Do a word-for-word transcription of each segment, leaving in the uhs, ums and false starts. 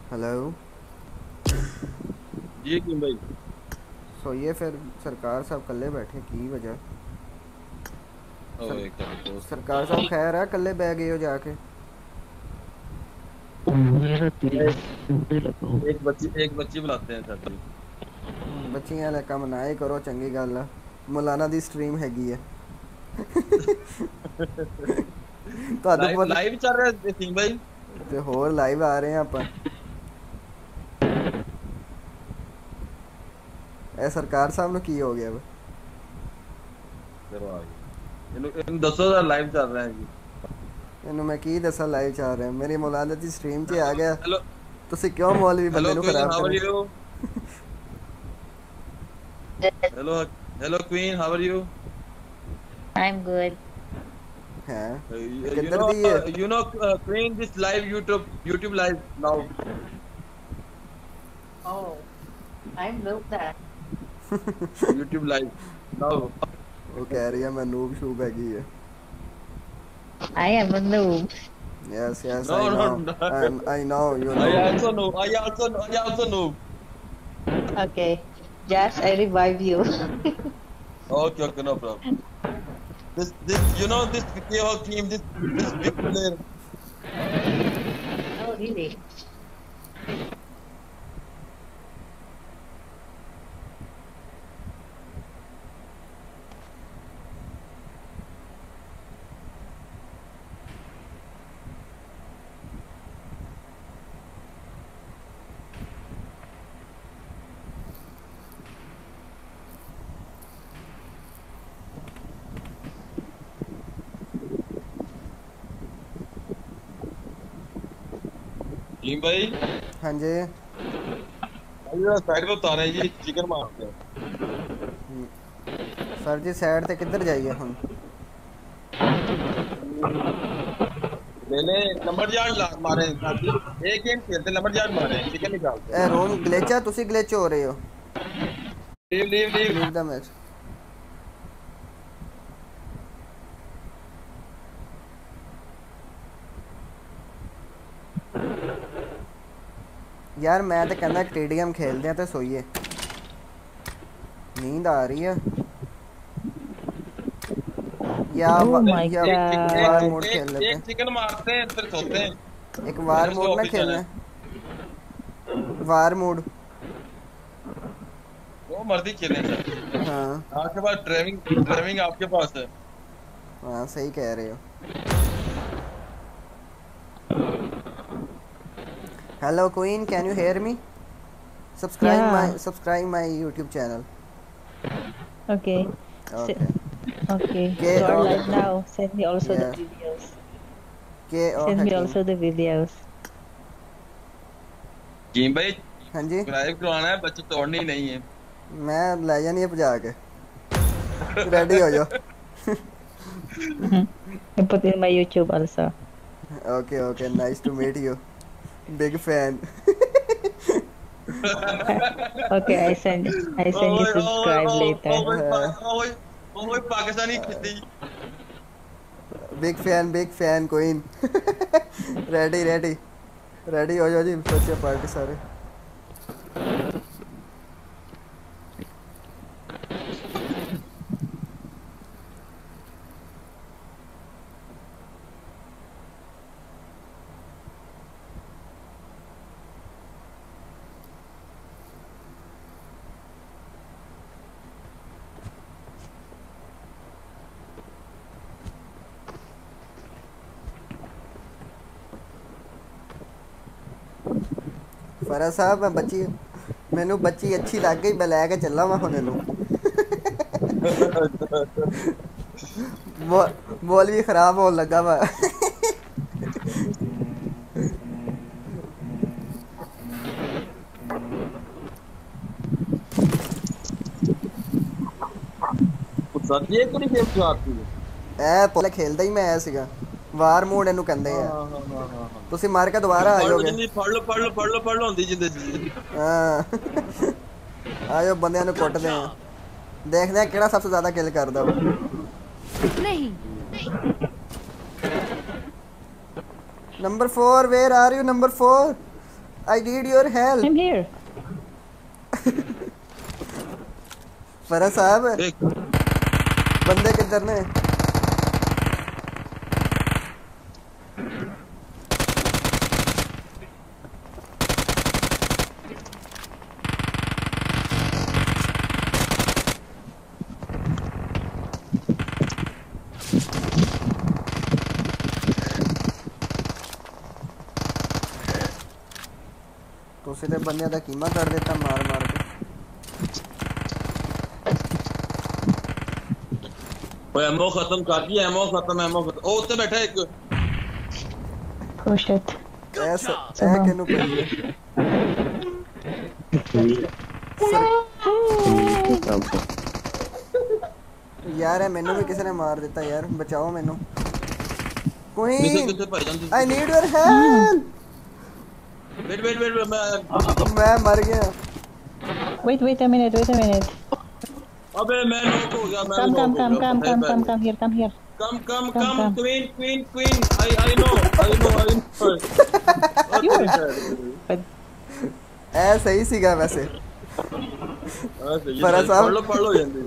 Hello जी क्यों भाई। सो ये फिर सरकार साहब कल्ले बैठे की वजह सर ओए क्या दोस्त सरकार साहब खैर है कल्ले बह गए हो जाके मेरा दिल एक सुनने लगा हूँ। एक बच्ची एक बच्ची बुलाते हैं सर जी। ਬੱਚੀਆਂ ਲੈ ਕੰਮ ਨਾ ਹੀ ਕਰੋ ਚੰਗੀ ਗੱਲ ਆ ਮੌਲਾਨਾ ਦੀ ਸਟ੍ਰੀਮ ਹੈਗੀ ਹੈ ਤੁਹਾਨੂੰ लाइव ਪਤਾ लाइव चल रहा है सिंह भाई। ਤੇ ਹੋਰ ਲਾਈਵ ਆ ਰਹੇ ਆ ਆਪਾਂ ਇਹ ਸਰਕਾਰ ਸਾਹਿਬ ਨੂੰ ਕੀ ਹੋ ਗਿਆ ਵਾ चलो आ गए इन इन दसों का लाइव चल रहा है जी। ਇਹਨੂੰ ਮੈਂ ਕੀ ਦੱਸਾਂ ਲਾਈਵ ਚੱਲ ਰਿਹਾ ਮੇਰੀ ਮੌਲਾਨਾ ਦੀ ਸਟ੍ਰੀਮ 'ਚ ਆ हेलो ਗਿਆ हेलो ਤੁਸੀਂ ਕਿਉਂ ਮੌਲਵੀ ਬੰਦੇ हेलो ਨੂੰ क्वीन ਖਰਾਬ हाउ आर ਕਰੇ you. Hello hello queen how are you. I'm good. ਹੈ ਇਹ यू ਕਿੱਧਰ नो ਦੀ ਹੈ you know queen this live YouTube YouTube live now. Oh, I know that. YouTube live now. ਉਹ ਕਹਿ ਰਹੀ ਹੈ ਮੈਂ ਨੂਬ ਸ਼ੂਬ ਹੈਗੀ ਹੈ I am a noob. Yes yes No I no no no I know you I know also know I also know I also know। Okay, Josh, I revive you. Okay okay no problem। This this you know this K O team this this big player। Oh, really? Team भाई ਹਾਂਜੀ side पे उतारे जी chicken मारते हैं। Sir ਜੀ side ਤੇ ਕਿੱਧਰ ਜਾਈਏ ਹੁਣ ले ले नंबर जान मारे साथी एक गेम खेलते नंबर जान मारे चिकन निकालते हैं। ਇਹ ਰੂਮ ਗਲਿਚ ਆ ਤੁਸੀਂ ਗਲਿਚ ਹੋ ਰਹੇ ਹੋ लीव लीव लीव। ਲੀਵ ਦਾ ਮੈਚ ਯਾਰ ਮੈਂ ਤਾਂ ਕਹਿੰਦਾ ਟੀਡੀਐਮ ਖੇਲਦੇ ਆ ਤੇ ਸੋਈਏ नींद आ रही है या Oh वा, my या God. वार एक मोड खेल एक, लेते एक चिकन मारते हैं फिर सोते हैं। हैं एक वार फिर उसको मोड ना ऑफिस खेलना जाना है वार मोड वो मर्जी खेलें सर। हाँ आपके पास ड्राइविंग ड्राइविंग आपके पास है। हाँ सही कह रहे हो hello queen can you hear me subscribe Yeah. My subscribe my YouTube channel Okay. Okay S- Okay. K You are O live now. Send me also the yes videos. K O Send me हकीम also the videos. टीम भाई हाँ G drive करवाना है बच्चे तोड़नी नहीं है। मैं ले जानी है भजा के रेडी हो जाओ I put in my YouTube also. Okay okay nice to meet you big fan Okay, I send I send you ओए ओए subscribe ओए later. ओए ओए ओए पाकिस्तानी खिस्ती। Big fan big fan queen ready ready ready हो जाओ जी सोचिए पार्टी सारे फरा साहब मैं बच्ची मैनू बच्ची अच्छी लग गई मैं लैके चला वा हुण इहनूं मौल भी खराब होने लगा वा सर ये तो नहीं गेम चलाती है। ਇਹ ਪਹਿਲੇ ਖੇਲਦਾ ਹੀ ਮੈਂ ਆਇਆ ਸੀਗਾ ਵਾਰ ਮੋਡ ਇਹਨੂੰ ਕਹਿੰਦੇ हाँ ਆ हाँ हाँ हाँ हाँ हाँ। ਤੁਸੀਂ ਮਾਰ ਕੇ ਦੁਬਾਰਾ ਆ पढ़ लो ਜਾਓਗੇ जिंदगी पढ़ लो पढ़ लो पढ़ लो पढ़ लो होंदी जिंदगी। ਹਾਂ ਆਜੋ ਬੰਦਿਆਂ ਨੂੰ ਕੁੱਟਦੇ ਆ ਦੇਖਦੇ ਆ ਕਿਹੜਾ ਸਭ ਤੋਂ ਜ਼ਿਆਦਾ ਕਿਲ ਕਰਦਾ ਵਾ नहीं number four where are you number four I need your help. I'm here. फरा साहब देख बंदे किधर ने? तो सीधे बंदे दा कीमा कर देता मार मार के। ओए एमो खत्म कर दिया, एमो खत्म, एमो खत्म। ओ उत्ते बैठा एक। Oh shit. ऐसा ऐ किनु पई है यार है मैनू भी किसी ने मार देता यार बचाओ मैनू कोई किसे किसे भाईजान I need your help wait wait wait मैं मैं मर गया Wait, wait a minute, wait a minute. अबे मैं नॉक हो गया मैं Come, नॉक come, हो come, गया come, come, come, come here, come here. Come come Come, come come. Queen queen queen I I know I know I know ऐ सही सीगा वैसे फरा साहब पढ़ लो पढ़ लो जल्दी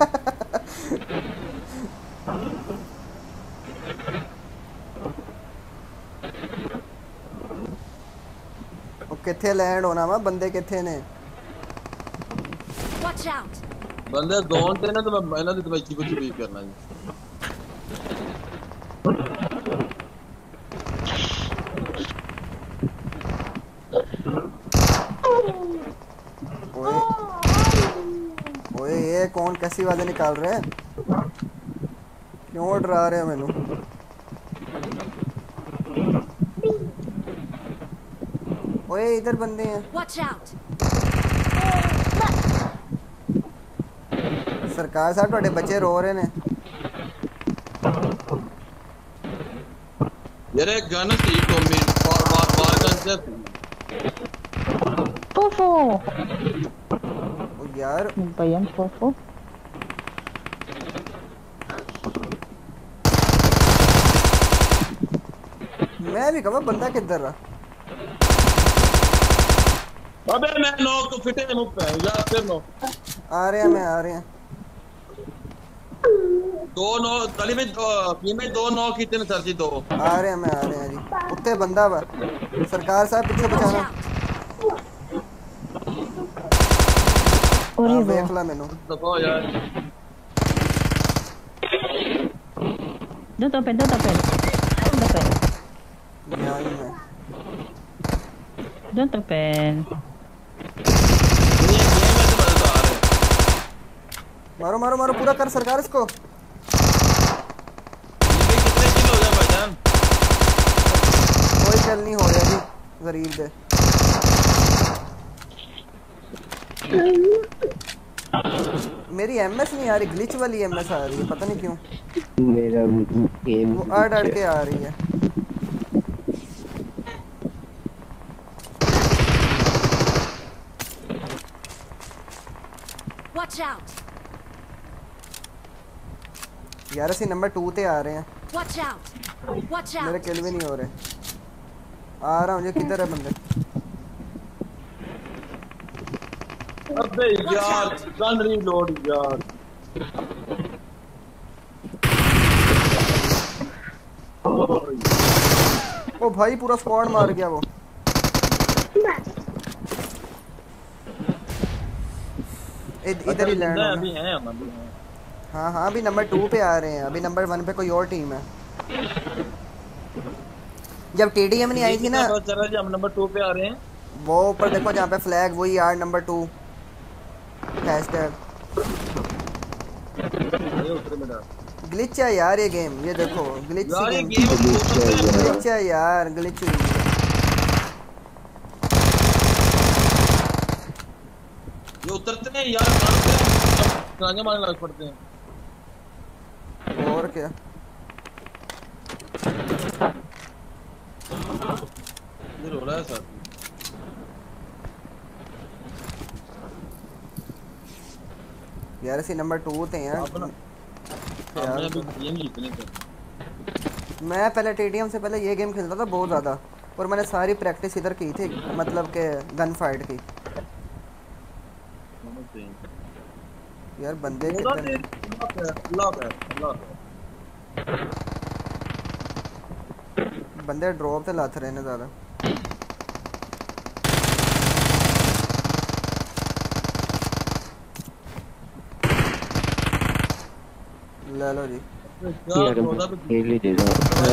ਉਹ ਕਿੱਥੇ ਲੈਂਡ ਹੋਣਾ ਵਾ ਬੰਦੇ ਕਿੱਥੇ ਨੇ Watch out. बंदे जोन थे ना तो मैं ਇਹਨਾਂ ਦੀ ਦਵਾਈ ਕੀ ਕੁਝ ਵੀ ਕਰਨਾ ਜੀ ओए ओए ये कौन कैसी आवाजें निकाल रहे हैं क्यों डरा रहे हो मैनू ओए इधर बंदे हैं Watch out. सरकार साहब ਤੁਹਾਡੇ ਬੱਚੇ ਰੋ ਰਹੇ ਨੇ यार एक गन थी तो मैं और बार बार गन से Fofo. ओ यार Bayan Fofo. मैं भी कहा बंदा किधर रहा अबे मैं नॉक तो फिटे मुंह पे यार फिर नो आ रहे हैं मैं आ रहे हैं दो नौ तली में टीम में दो नौ कितने सर जी दो आ रहे हैं मैं आ रहे हैं जी उत्ते बंदा वा सरकार साहब पीछे Watch बचाना out. और हाँ, ये देख वो ला मैनू दबो यार don't open, don't open, don't open, यहाँ ही मैं don't open. ये गेम में तो मजा आ रहा है मारो मारो मारो पूरा कर सरकार इसको ये कितने किल हो गया भाईजान कोई चल नहीं हो रहा जी गरीब दे मेरी एमएस नहीं आ रही ग्लिच वाली एमएस आ रही है पता नहीं क्यों मेरा गेम वो अड़ अड़ के आ रही है Watch out. यार ਅਸੀਂ नंबर टू ਤੇ आ रहे हैं Watch out. Watch मेरे out. किल भी नहीं हो रहे आ रहा हूँ जी किधर है बंदे अबे यार गन रीलोड यार ओ भाई पूरा स्क्वाड मार गया वो इध- इधर ही लैंड अभी होना हैं हम अभी हैं हाँ हाँ अभी नंबर टू पे आ रहे हैं अभी नंबर वन पे कोई और टीम है जब टीडीएम नहीं आई थी ना पता चला जी हम नंबर टू पे आ रहे हैं वो ऊपर देखो जहाँ पे फ्लैग वही यार नंबर टू हैशटैग ये उतरे मेरा ग्लिच है यार ये गेम ये देखो ग्लिच यार ये गेम गेम ग्लिच है यार ग्लिच हुई है ये उतरते हैं यार गाने मारने लग पड़ते हैं और क्या ये रो रहा है सर यार इसी नंबर टू थे हैं अपना हमने यार अभी गेम जीतने थे मैं पहले टीडीएम से पहले ये गेम खेलता था बहुत ज़्यादा और मैंने सारी प्रैक्टिस इधर की थी, मतलब के गन फाइट की। यार बंदे कितने बंदे ड्रॉप से लाते रहे ने ज़्यादा। ले लो जी। यार खेल ही दे दो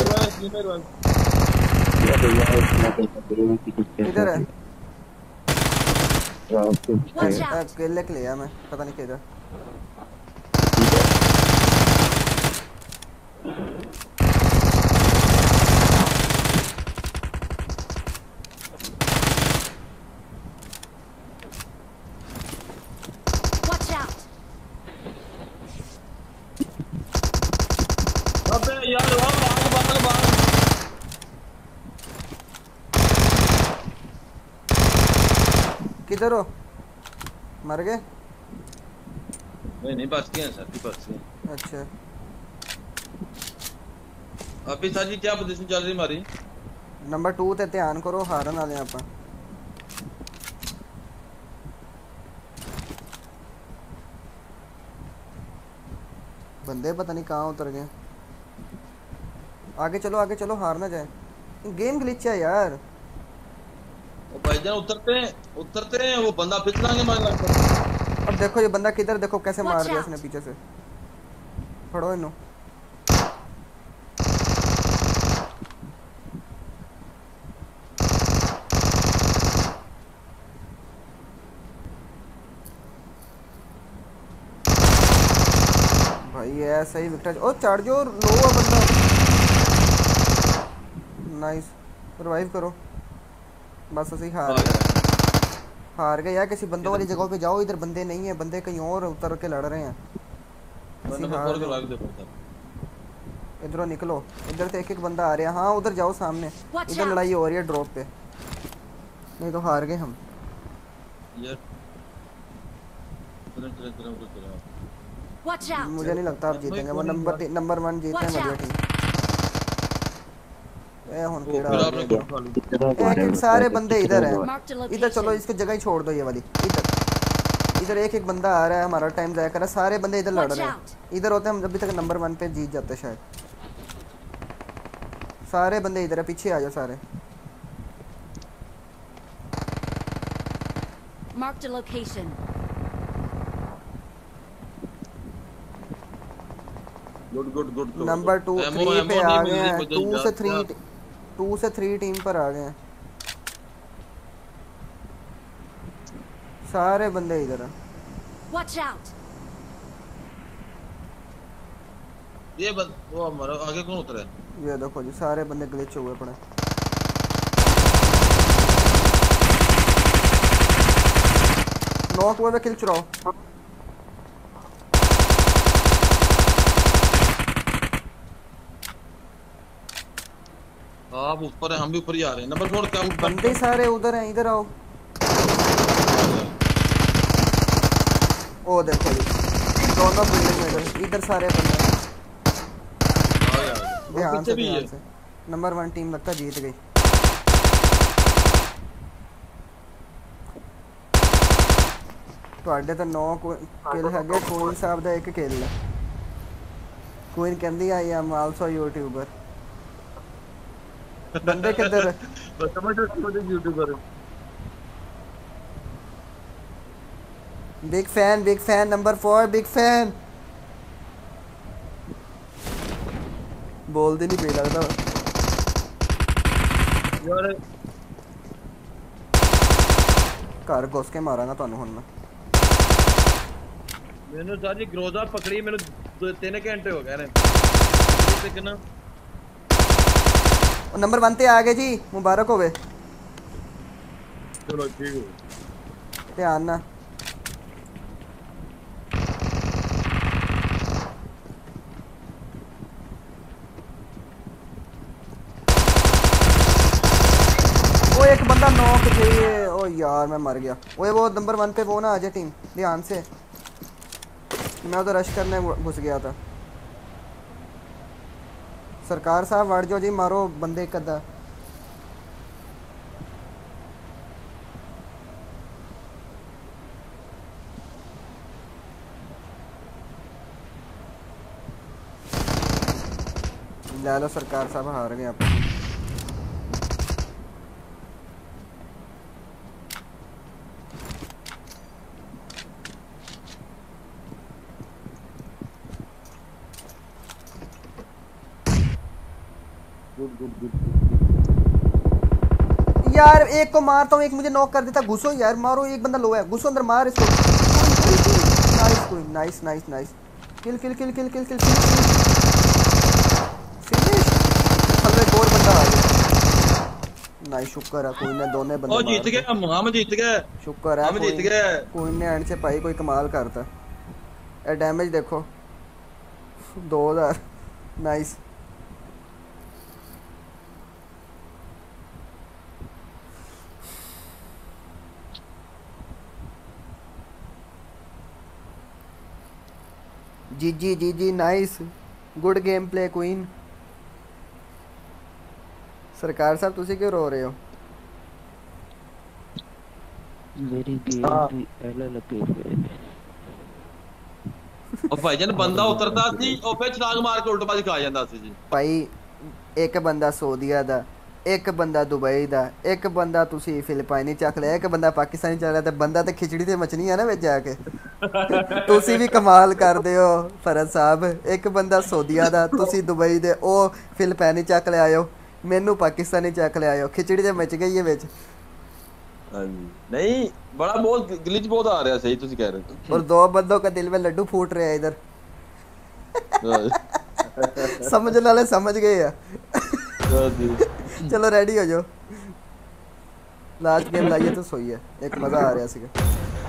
किधर है? Watch out! अकेले के लिया मैं, पता नहीं किधर। Watch out! अबे यार वहां भाग भाग भाग। किधर हो? मर गए? नहीं नहीं बच गए हैं सर, बच गए। अच्छा अभी सर जी क्या पोजीशन चल रही हमारी? नंबर टू ते ध्यान करो, हारन वाले ਆਪਾਂ। बंदे पता नहीं कहाँ उतर गए। आगे चलो आगे चलो, हार ना जाए। गेम ग्लिच है यार। वो भाईजान उतरते हैं उतरते हैं वो बंदा पिछलांगे मार लगता है। अब देखो ये बंदा किधर, देखो कैसे मार Watch दिया out. इसने पीछे से। फड़ो इन्हों। भाई ये सही विकेट। ओ चार्ज और लो हुआ बंदा। नाइस, रिवाइव करो। बस ऐसे ही हार गए। हार गए यार, किसी बंदों वाली जगह पे जाओ। इधर बंदे नहीं है, बंदे कहीं और उतर के लड़ रहे हैं। मैंने हार फोर गए। को लाइव देखो सर। इधरों निकलो, इधर से एक एक बंदा आ रहा है। हाँ उधर जाओ सामने, Watch इधर out. लड़ाई हो रही है ड्रॉप पे। नहीं तो हार गए हम। यार चलो चलो चलो चलो। Watch out! मुझे नहीं लगता आप जीतेंगे। वो नंबर ती- नंबर वन जीते हैं Watch बढ़िया out. टीम। ए हुन वो कीड़ा फिर आ आपने गया। ग्रुप वाली एक एक सारे बंदे इधर हैं। Marked a इधर चलो, location. इसकी जगह ही छोड़ दो ये वाली। इधर इधर एक एक बंदा आ रहा है, हमारा टाइम जाया कर रहा है। सारे बंदे इधर लड़ Watch रहे out. हैं। इधर होते हम अभी तक नंबर वन पे जीत जाते शायद। सारे बंदे इधर है, पीछे आ जाओ सारे। Marked a location. Good good good. Number two three पे आ गए हैं। टू से थ्री टू से थ्री टीम पर आ गए हैं। सारे बंदे इधर हैं। Watch out! ये बंद वो हमारा आगे कौन उतरा है? ये देखो जी, सारे बंदे ग्लिच हुए पड़े। नॉक हुए पे किल चुराओ। आप ऊपर है, हम भी ऊपर ही आ रहे हैं। नंबर फोर क्या बंदे सारे उधर हैं, इधर आओ। ओ देखो जी, दोनों बिल्डिंग में इधर इधर सारे बंदे हैं। ध्यान से ध्यान से। नंबर वन टीम लगता जीत गई। ਤੁਹਾਡੇ ਤਾਂ नौ किल ਹੈਗੇ, ਕੋਇਨ ਸਾਹਿਬ ਦਾ ਇੱਕ ਕਿਲ ਹੈ। ਕੋਇਨ ਕਹਿੰਦੀ ਆਈ ਐਮ ਆਲਸੋ ਯੂਟਿਊਬਰ। बंदे किधर है? समझ समझ YouTuber. Big fan big fan number four big fan. बोलते नहीं पे लगता यार घर घुस के मारांगा ਤੁਹਾਨੂੰ ਹੁਣ मैं। ਮੈਨੂੰ ਸਾਜੀ ਗਰੋਜ਼ਾ ਪਕੜੀ ਮੈਨੂੰ तीन घंटे हो गए ने। ਤੇ ਕਿੰਨਾ ਉਹ ਨੰਬਰ वन ਤੇ ਆ ਗਏ ਜੀ, ਮੁਬਾਰਕ ਹੋਵੇ। ਚਲੋ ਠੀਕ ਹੈ। ਧਿਆਨ ਨਾਲ। वो एक बंदा नॉक चाहिए। ओ यार मैं मर गया। ओए वो नंबर वन पे वो ना आ जाए टीम, ध्यान से। मैं तो रश करने घुस गया था। सरकार साहब वड़ जाओ जी, मारो बंदे एक अद्धा। ले लो सरकार साहब, हार गए आप। गुड गुड गुड यार एक को मारता हूँ, एक मुझे नॉक कर देता। घुसो यार, मारो, एक बंदा लो है, घुसो अंदर, मार इसको। नाइस कोई, nice nice nice, kill kill kill kill kill kill finish. चलो एक और बंदा आ गया। नाइस, शुक्र है कोई ने दोनों बंदे ओ जीत गए हम, हम जीत गए, शुक्र है हम जीत कोई- गए। कोई ने एंड से भाई कोई कमाल करता। ए डैमेज देखो दो हज़ार। नाइस। जी जी जी जी nice, good game play queen. सरकार साहब तुसी क्यों रो रहे हो? मेरी गेम भी एल लगे हुए। और भाईजान बंदा उतरदा सी और फिर छलांग मार के उल्टा पाजी खा ਜਾਂਦਾ ਸੀ ਜੀ। ਭਾਈ ਇੱਕ ਬੰਦਾ ਸਊਦੀਆ ਦਾ, ਇੱਕ ਬੰਦਾ ਦੁਬਈ ਦਾ, ਇੱਕ ਬੰਦਾ ਤੁਸੀਂ ਫਿਲੀਪਾਈਨੀ ਚੱਕ ਲਿਆ, ਇੱਕ ਬੰਦਾ ਪਾਕਿਸਤਾਨੀ ਚੱਕ ਲਿਆ, ਤੇ ਬੰਦਾ ਤੇ ਖਿਚੜੀ ਤੇ ਮਚਣੀ ਆ ਨਾ ਵਿੱਚ ਜਾ ਕੇ। ਤੁਸੀਂ ਵੀ ਕਮਾਲ ਕਰਦੇ ਹੋ ਫਰਜ਼ ਸਾਹਿਬ। ਇੱਕ ਬੰਦਾ ਸਊਦੀਆ ਦਾ, ਤੁਸੀਂ ਦੁਬਈ ਦੇ, ਉਹ ਫਿਲੀਪਾਈਨੀ ਚੱਕ ਲਿਆਇਓ, ਮੈਨੂੰ ਪਾਕਿਸਤਾਨੀ ਚੱਕ ਲਿਆਇਓ, ਖਿਚੜੀ ਤੇ ਮਚ ਗਈ ਹੈ ਵਿੱਚ। ਹਾਂਜੀ ਨਹੀਂ बड़ा बहुत ग्लिच बहुत आ रहा है, सही ਤੁਸੀਂ ਕਹਿ ਰਹੇ ਹੋ। और दो बंदों का दिल में लड्डू फूट रहे हैं इधर। समझने वाले समझ गए हैं। चलो रेडी हो जाओ, लास्ट गेम लाइए तो सोइए, एक मजा आ रहा है।